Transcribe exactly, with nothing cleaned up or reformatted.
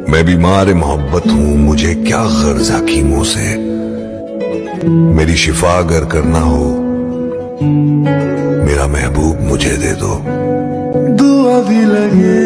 मैं बीमार मोहब्बत हूँ, मुझे क्या गर्ज हकीमों से। मेरी शिफा अगर करना हो, मेरा महबूब मुझे दे दो। दुआ भी लगे